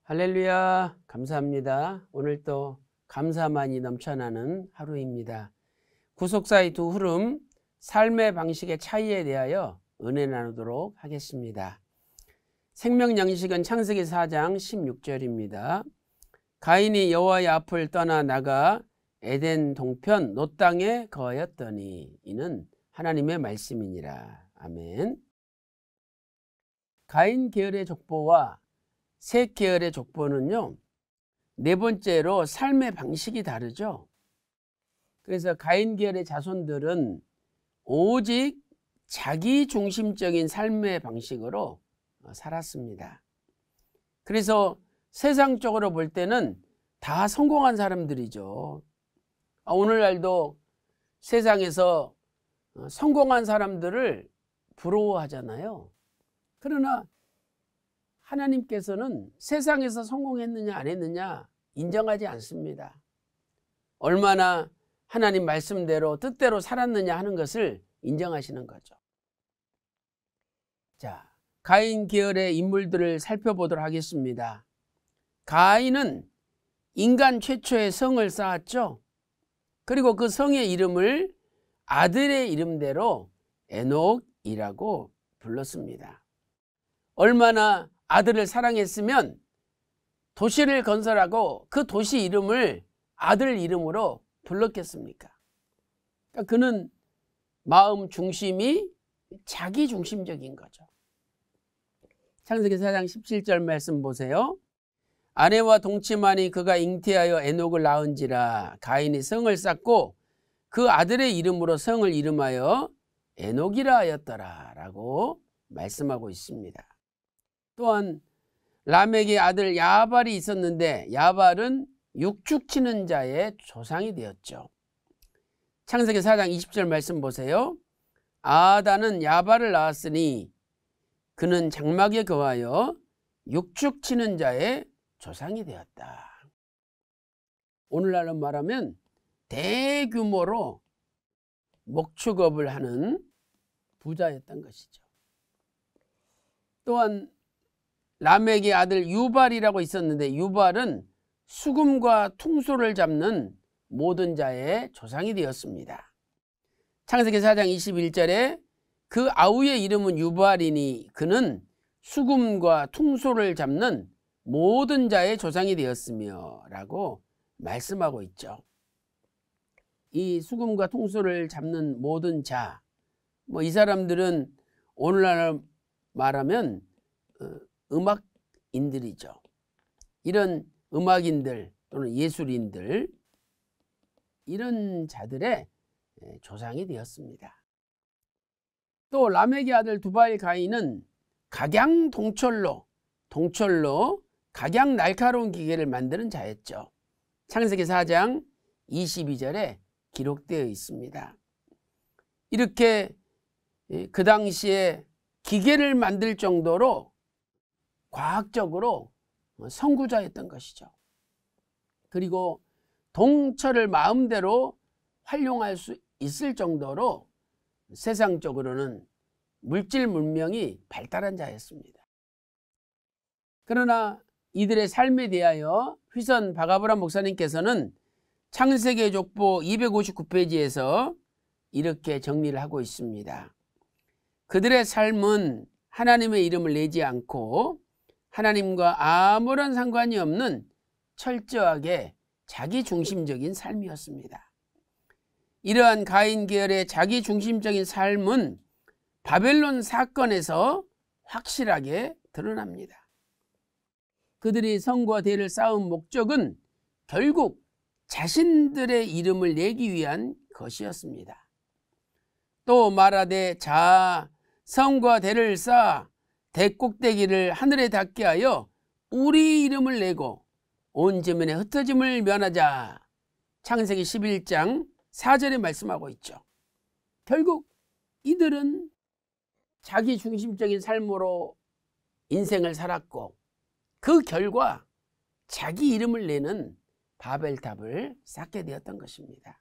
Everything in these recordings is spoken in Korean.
할렐루야, 감사합니다. 오늘 또 감사만이 넘쳐나는 하루입니다. 구속사의 두 흐름, 삶의 방식의 차이에 대하여 은혜 나누도록 하겠습니다. 생명 양식은 창세기 4장 16절입니다. 가인이 여호와의 앞을 떠나 나가 에덴 동편 놋 땅에 거하였더니 이는 하나님의 말씀이니라. 아멘. 가인 계열의 족보와 셋 계열의 족보는요, 네 번째로 삶의 방식이 다르죠. 그래서 가인 계열의 자손들은 오직 자기 중심적인 삶의 방식으로 살았습니다. 그래서 세상적으로 볼 때는 다 성공한 사람들이죠. 오늘날도 세상에서 성공한 사람들을 부러워하잖아요. 그러나 하나님께서는 세상에서 성공했느냐 안 했느냐 인정하지 않습니다. 얼마나 하나님 말씀대로 뜻대로 살았느냐 하는 것을 인정하시는 거죠. 자, 가인 계열의 인물들을 살펴보도록 하겠습니다. 가인은 인간 최초의 성을 쌓았죠. 그리고 그 성의 이름을 아들의 이름대로 에녹이라고 불렀습니다. 얼마나 아들을 사랑했으면 도시를 건설하고 그 도시 이름을 아들 이름으로 불렀겠습니까? 그러니까 그는 마음 중심이 자기 중심적인 거죠. 창세기 4장 17절 말씀 보세요. 아내와 동침하니 그가 잉태하여 에녹을 낳은지라. 가인이 성을 쌓고 그 아들의 이름으로 성을 이름하여 에녹이라 하였더라 라고 말씀하고 있습니다. 또한 라멕의 아들 야발이 있었는데 야발은 육축치는 자의 조상이 되었죠. 창세기 4장 20절 말씀 보세요. 아다는 야발을 낳았으니 그는 장막에 거하여 육축치는 자의 조상이 되었다. 오늘날로 말하면 대규모로 목축업을 하는 부자였던 것이죠. 또한 라멕의 아들 유발이라고 있었는데 유발은 수금과 퉁소를 잡는 모든 자의 조상이 되었습니다. 창세기 4장 21절에 그 아우의 이름은 유발이니 그는 수금과 퉁소를 잡는 모든 자의 조상이 되었으며 라고 말씀하고 있죠. 이 수금과 퉁소를 잡는 모든 자, 이 사람들은 오늘날 말하면 음악인들이죠. 이런 음악인들 또는 예술인들, 이런 자들의 조상이 되었습니다. 또 라멕의 아들 두발 가인은 각양동철로 각양 날카로운 기계를 만드는 자였죠. 창세기 4장 22절에 기록되어 있습니다. 이렇게 그 당시에 기계를 만들 정도로 과학적으로 선구자였던 것이죠. 그리고 동철을 마음대로 활용할 수 있을 정도로 세상적으로는 물질 문명이 발달한 자였습니다. 그러나 이들의 삶에 대하여 휘선 박아브람 목사님께서는 창세기 족보 259페이지에서 이렇게 정리를 하고 있습니다. 그들의 삶은 하나님의 이름을 내지 않고 하나님과 아무런 상관이 없는 철저하게 자기중심적인 삶이었습니다. 이러한 가인 계열의 자기중심적인 삶은 바벨론 사건에서 확실하게 드러납니다. 그들이 성과 대를 쌓은 목적은 결국 자신들의 이름을 내기 위한 것이었습니다. 또 말하되 자 성과 대를 쌓아 대꼭대기를 하늘에 닿게 하여 우리 이름을 내고 온 지면에 흩어짐을 면하자. 창세기 11장 4절에 말씀하고 있죠. 결국 이들은 자기 중심적인 삶으로 인생을 살았고 그 결과 자기 이름을 내는 바벨탑을 쌓게 되었던 것입니다.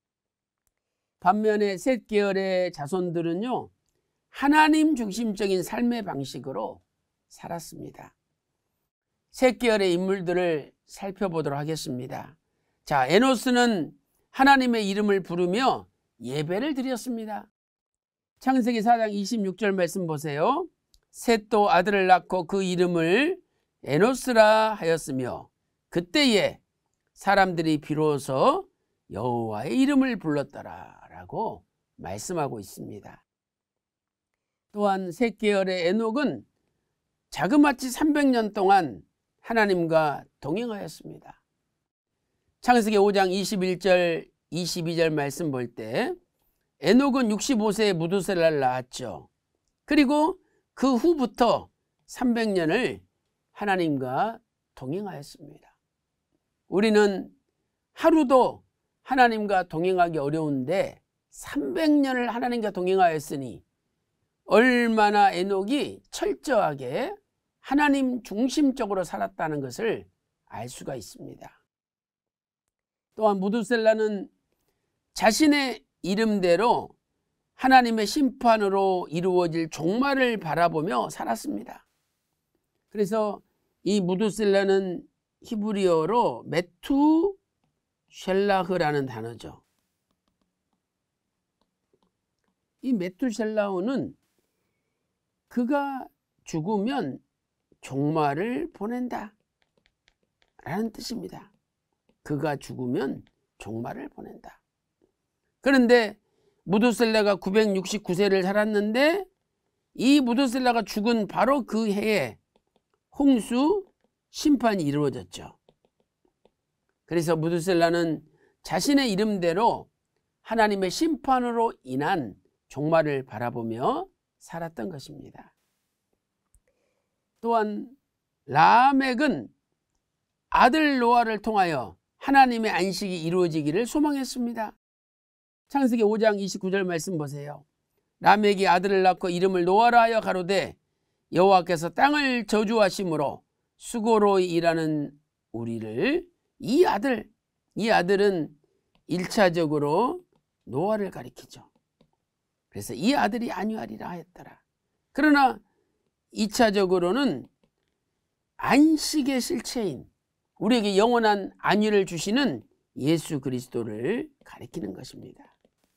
반면에 셋 계열의 자손들은요, 하나님 중심적인 삶의 방식으로 살았습니다. 셋 계열의 인물들을 살펴보도록 하겠습니다. 자, 에노스는 하나님의 이름을 부르며 예배를 드렸습니다. 창세기 4장 26절 말씀 보세요. 셋도 아들을 낳고 그 이름을 에노스라 하였으며 그때에 사람들이 비로소 여호와의 이름을 불렀더라 라고 말씀하고 있습니다. 또한 셋 계열의 에녹은 자그마치 300년 동안 하나님과 동행하였습니다. 창세기 5장 21절 22절 말씀 볼 때 에녹은 65세에 무두셀라를 낳았죠. 그리고 그 후부터 300년을 하나님과 동행하였습니다. 우리는 하루도 하나님과 동행하기 어려운데 300년을 하나님과 동행하였으니 얼마나 에녹이 철저하게 하나님 중심적으로 살았다는 것을 알 수가 있습니다. 또한 무두셀라는 자신의 이름대로 하나님의 심판으로 이루어질 종말을 바라보며 살았습니다. 그래서 이 무두셀라는 히브리어로 메투셀라흐라는 단어죠. 이 메투셀라흐는 그가 죽으면 종말을 보낸다 라는 뜻입니다. 그가 죽으면 종말을 보낸다. 그런데 무두셀라가 969세를 살았는데 이 무두셀라가 죽은 바로 그 해에 홍수 심판이 이루어졌죠. 그래서 무두셀라는 자신의 이름대로 하나님의 심판으로 인한 종말을 바라보며 살았던 것입니다. 또한 라멕은 아들 노아를 통하여 하나님의 안식이 이루어지기를 소망했습니다. 창세기 5장 29절 말씀 보세요. 라멕이 아들을 낳고 이름을 노아라 하여 가로되 여호와께서 땅을 저주하심으로 수고로 일하는 우리를 이 아들은 1차적으로 노아를 가리키죠. 그래서 이 아들이 안위하리라 하였더라. 그러나 2차적으로는 안식의 실체인 우리에게 영원한 안위를 주시는 예수 그리스도를 가리키는 것입니다.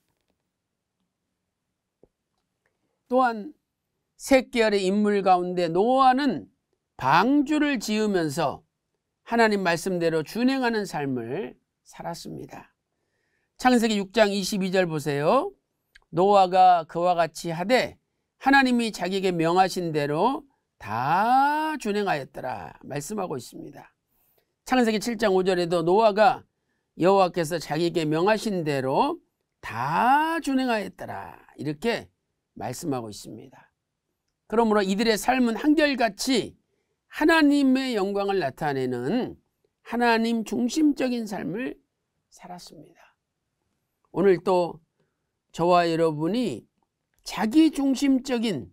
또한 셋 계열의 인물 가운데 노아는 방주를 지으면서 하나님 말씀대로 준행하는 삶을 살았습니다. 창세기 6장 22절 보세요. 노아가 그와 같이 하되 하나님이 자기에게 명하신 대로 다 준행하였더라 말씀하고 있습니다. 창세기 7장 5절에도 노아가 여호와께서 자기에게 명하신 대로 다 준행하였더라 이렇게 말씀하고 있습니다. 그러므로 이들의 삶은 한결같이 하나님의 영광을 나타내는 하나님 중심적인 삶을 살았습니다. 오늘 또 저와 여러분이 자기 중심적인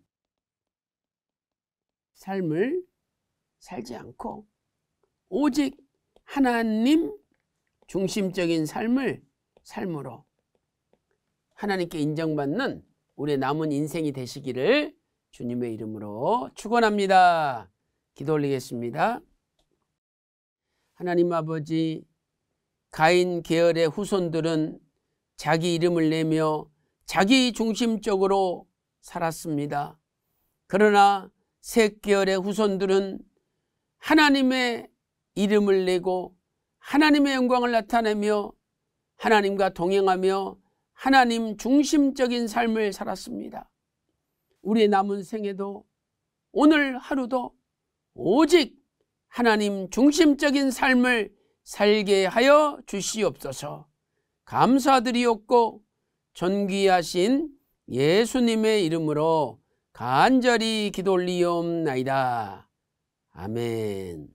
삶을 살지 않고 오직 하나님 중심적인 삶을 삶으로 하나님께 인정받는 우리의 남은 인생이 되시기를 주님의 이름으로 축원합니다. 기도 올리겠습니다. 하나님 아버지, 가인 계열의 후손들은 자기 이름을 내며 자기 중심적으로 살았습니다. 그러나 셋 계열의 후손들은 하나님의 이름을 내고 하나님의 영광을 나타내며 하나님과 동행하며 하나님 중심적인 삶을 살았습니다. 우리의 남은 생에도 오늘 하루도 오직 하나님 중심적인 삶을 살게 하여 주시옵소서. 감사드리옵고 존귀하신 예수님의 이름으로 간절히 기도 올리옵나이다. 아멘.